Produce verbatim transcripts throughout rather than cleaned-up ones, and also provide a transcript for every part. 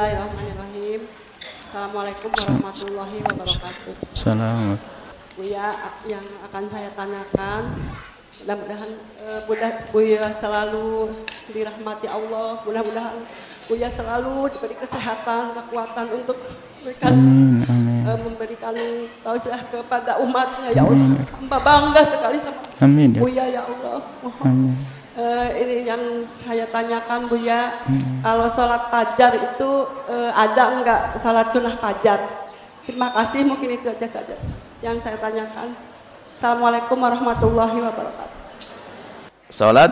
Bismillahirrahmanirrahim. Assalamualaikum warahmatullahi wabarakatuh. Salam. Buya, yang akan saya tanyakan, mudah-mudahan uh, mudah Buya selalu dirahmati Allah, mudah-mudahan Buya selalu diberi kesehatan, kekuatan untuk memberikan, amin, amin. Uh, memberikan tausiah kepada umatnya, ya Allah. Hamba bangga sekali sama amin, ya. Buya, ya Allah. Mohon. Amin. Uh, ini yang saya tanyakan, Buya, hmm. kalau sholat fajar itu uh, ada enggak sholat sunnah fajar? Terima kasih, mungkin itu aja saja yang saya tanyakan. Assalamualaikum warahmatullahi wabarakatuh. Sholat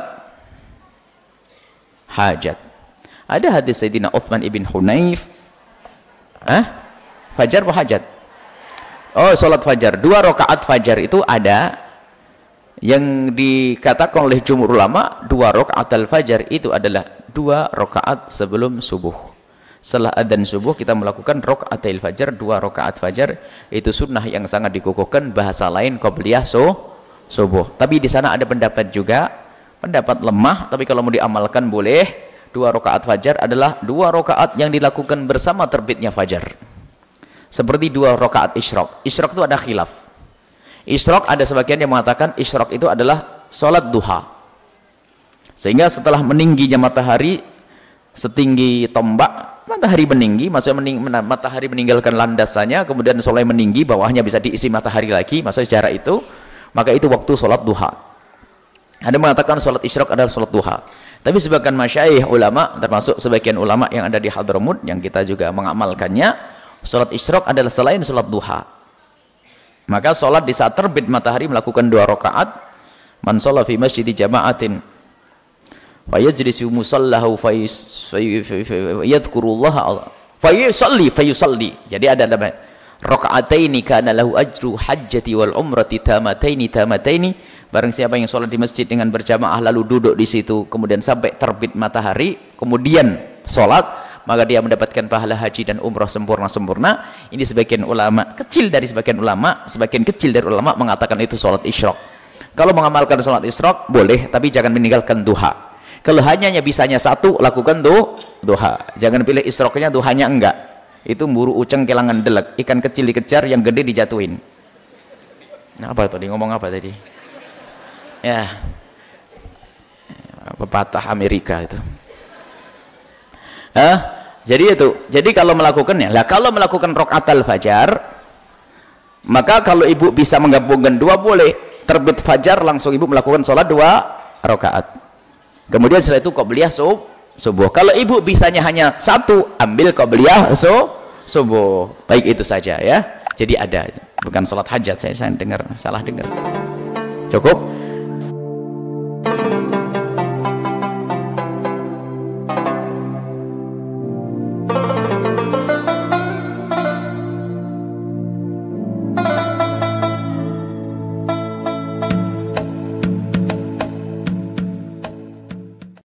hajat. Ada hadis Sayyidina Uthman ibn Hunayf. Hah? Fajar atau hajat? Oh, sholat fajar. Dua rakaat fajar itu ada yang dikatakan oleh jumhur ulama, dua rakaat al-fajar itu adalah dua rakaat sebelum subuh. Setelah adzan subuh kita melakukan rakaat al-fajar, dua rakaat fajar itu sunnah yang sangat dikukuhkan, bahasa lain qabliyah so, subuh. Tapi di sana ada pendapat juga, pendapat lemah, tapi kalau mau diamalkan boleh. Dua rakaat fajar adalah dua rakaat yang dilakukan bersama terbitnya fajar. Seperti dua rakaat isyraq. Isyraq itu ada khilaf. Isyraq ada sebagian yang mengatakan isyraq itu adalah sholat duha, sehingga setelah meningginya matahari setinggi tombak, matahari meninggi, maksudnya mening, matahari meninggalkan landasannya, kemudian soleh meninggi, bawahnya bisa diisi matahari lagi, maksudnya secara itu, maka itu waktu sholat duha. Ada mengatakan sholat isyraq adalah sholat duha, tapi sebagian masyayikh ulama, termasuk sebagian ulama yang ada di Hadramut yang kita juga mengamalkannya, sholat isyraq adalah selain sholat duha. Maka sholat di saat terbit matahari melakukan dua rakaat. Man sholat fi masjid jama'atin fayajlisu musallahu fayadhkurullaha fayusalli fayusalli. Jadi ada nama rakaataini kana lahu ajru hajjati wal umrati tamataini tamataini. Barang siapa yang sholat di masjid dengan berjamaah lalu duduk di situ kemudian sampai terbit matahari kemudian sholat, maka dia mendapatkan pahala haji dan umrah sempurna-sempurna. Ini sebagian ulama, kecil dari sebagian ulama, sebagian kecil dari ulama mengatakan itu sholat isyraq. Kalau mengamalkan sholat isyraq boleh, tapi jangan meninggalkan duha. Kalau hanya bisanya satu, lakukan du, duha. Jangan pilih isyraqnya, duhanya enggak. Itu buru uceng kelangan delek, ikan kecil dikejar, yang gede dijatuhin. Nah, apa tadi, ngomong apa tadi? Ya, pepatah Amerika itu. Hah? Jadi itu. Jadi kalau melakukannya, lah kalau melakukan rakaat al-fajar, maka kalau ibu bisa menggabungkan dua boleh. Terbit fajar langsung ibu melakukan sholat dua rakaat. Kemudian setelah itu qabliyah subuh. Kalau ibu bisanya hanya satu, ambil qabliyah subuh. Baik itu saja ya. Jadi ada, bukan sholat hajat, saya, saya dengar salah dengar. Cukup.